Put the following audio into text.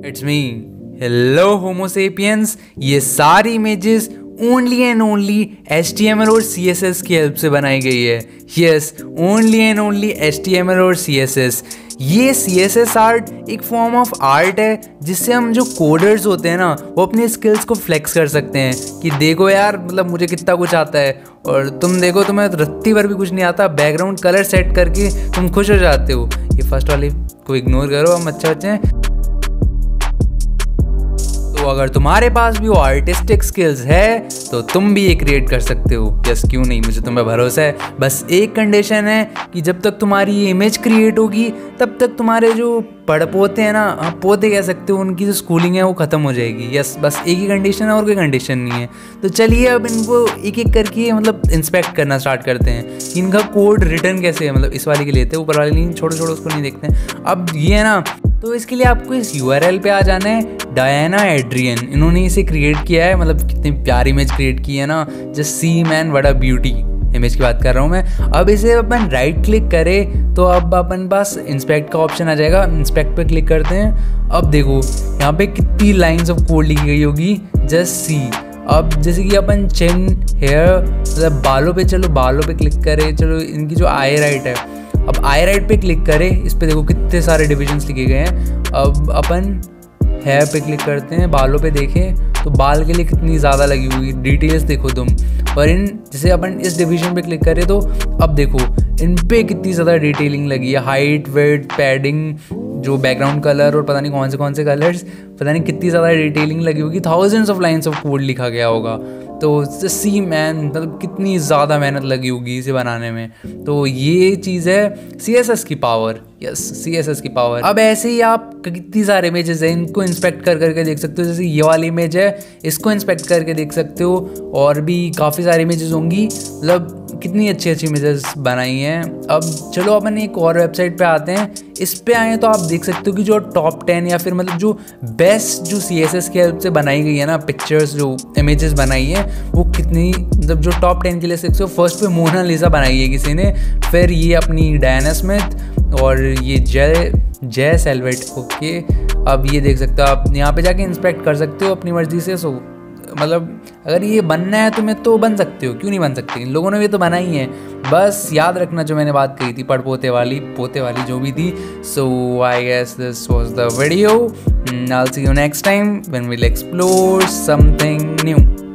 It's me. Hello homo sapiens. ये सारी images only and only HTML और CSS की हेल्प से बनाई गई है। Yes, only and only HTML और CSS। ये CSS आर्ट एक फॉर्म ऑफ आर्ट है जिससे हम जो कोडर्स होते हैं ना वो अपने स्किल्स को फ्लेक्स कर सकते हैं कि देखो यार, मतलब मुझे कितना कुछ आता है और तुम देखो तुम्हें रत्ती भर भी कुछ नहीं आता। बैकग्राउंड कलर सेट करके तुम खुश हो जाते हो। ये फर्स्ट वाले को इग्नोर करो, हम अच्छे बच्चे हैं। तो अगर तुम्हारे पास भी वो आर्टिस्टिक स्किल्स है तो तुम भी ये क्रिएट कर सकते हो। यस, क्यों नहीं, मुझे तुम्हें भरोसा है। बस एक कंडीशन है कि जब तक तुम्हारी ये इमेज क्रिएट होगी तब तक तुम्हारे जो पड़पोते हैं ना, आप पोते कह सकते हो, उनकी जो स्कूलिंग है वो ख़त्म हो जाएगी। यस, बस एक ही कंडीशन है और कोई कंडीशन नहीं है। तो चलिए अब इनको एक एक करके मतलब इंस्पेक्ट करना स्टार्ट करते हैं कि इनका कोड रिटर्न कैसे है। मतलब इस वाले के लेते हैं, ऊपर वाले नहीं, छोड़ो उसको नहीं देखते हैं। अब ये है ना, तो इसके लिए आपको इस URL पे आ जाना है। डायना एड्रियन, इन्होंने इसे क्रिएट किया है। मतलब कितनी प्यारी इमेज क्रिएट की है ना। Just see man, what a beauty. Image की बात कर रहा हूँ मैं। अब इसे अपन राइट क्लिक करें तो अब अपन पास इंस्पेक्ट का ऑप्शन आ जाएगा। इंस्पेक्ट पे क्लिक करते हैं। अब देखो यहाँ पे कितनी लाइंस ऑफ कोड लिखी गई होगी। Just see. अब जैसे कि अपन चिन, हेयर, मतलब बालों पे, चलो बालों पे क्लिक करें। चलो इनकी जो आई राइट है, अब आई राइट पे क्लिक करें। इस पे देखो कितने सारे डिविजन्स लिखे गए हैं। अब अपन हेयर पे क्लिक करते हैं, बालों पे देखें तो बाल के लिए कितनी ज़्यादा लगी हुई डिटेल्स देखो तुम। और इन जैसे अपन इस डिवीजन पे क्लिक करें तो अब देखो इन पे कितनी ज़्यादा डिटेलिंग लगी है। हाइट, वेट, पैडिंग, जो बैकग्राउंड कलर और पता नहीं कौन से कलर्स, पता नहीं कितनी ज़्यादा डिटेलिंग लगी होगी। Thousands of lines of code लिखा गया होगा। तो सी मैन, मतलब कितनी ज़्यादा मेहनत लगी होगी इसे बनाने में। तो ये चीज़ है CSS की पावर। यस, CSS की पावर। अब ऐसे ही आप कितनी सारे इमेजेस हैं, इनको इंस्पेक्ट कर करके देख सकते हो। जैसे ये वाली इमेज है, इसको इंस्पेक्ट करके देख सकते हो। और भी काफ़ी सारी इमेजेस होंगी, मतलब कितनी अच्छी इमेजेस बनाई हैं। अब चलो अपन एक और वेबसाइट पे आते हैं। इस पे आए तो आप देख सकते हो कि जो टॉप 10 या फिर मतलब जो बेस्ट जो CSS की हेल्प से बनाई गई है ना पिक्चर्स, जो इमेजेस बनाई है वो कितनी, मतलब जो टॉप 10 के लिए सकते हो। फर्स्ट पे मोनालिसा बनाई है किसी ने, फिर ये अपनी डायना स्मिथ और ये जय सेल्वेट। ओके, अब ये देख सकते हो आप, यहाँ पे जाके इंस्पेक्ट कर सकते हो अपनी मर्जी से। सो मतलब अगर ये बनना है तुम्हें तो बन सकते हो, क्यों नहीं बन सकते। इन लोगों ने भी तो बनाई है। बस याद रखना जो मैंने बात कही थी, पड़पोते वाली, पोते वाली जो भी थी। So I guess this was the video. I'll see you next time when we'll explore something new.